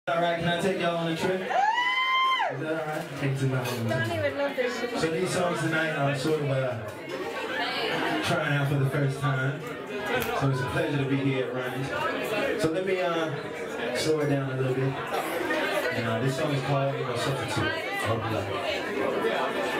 Alright, can I take y'all on a trip? Is that alright? Ronnie would love this. So these songs tonight are sort of trying out for the first time. So it's a pleasure to be here at Ronnie's. So let me slow it down a little bit. And this song is called Substitute. Hope you like it.